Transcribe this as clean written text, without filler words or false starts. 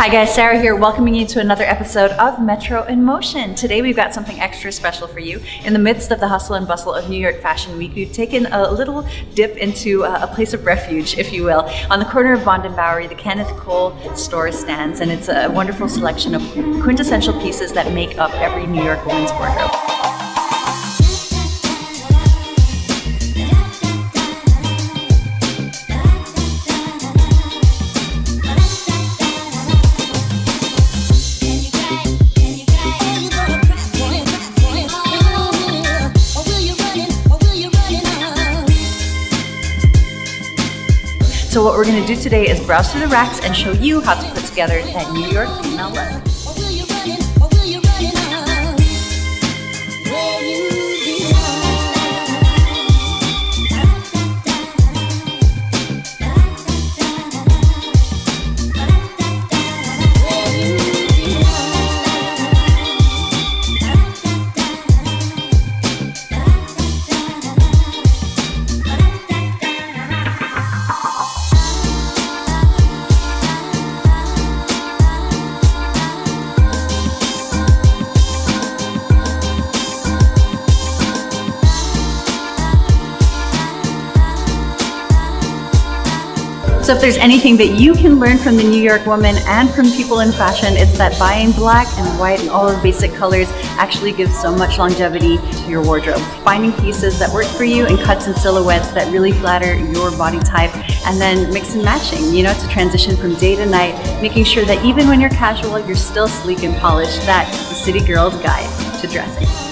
Hi guys, Sarah here, welcoming you to another episode of Metro in Motion. Today we've got something extra special for you. In the midst of the hustle and bustle of New York Fashion Week, we've taken a little dip into a place of refuge, if you will. On the corner of Bond and Bowery, the Kenneth Cole store stands, and it's a wonderful selection of quintessential pieces that make up every New York woman's wardrobe. So what we're going to do today is browse through the racks and show you how to put together that New York female look. So if there's anything that you can learn from the New York woman and from people in fashion, it's that buying black and white and all of the basic colors actually gives so much longevity to your wardrobe. Finding pieces that work for you and cuts and silhouettes that really flatter your body type, and then mix and matching, to transition from day to night, making sure that even when you're casual, you're still sleek and polished. That is the City Girl's Guide to Dressing.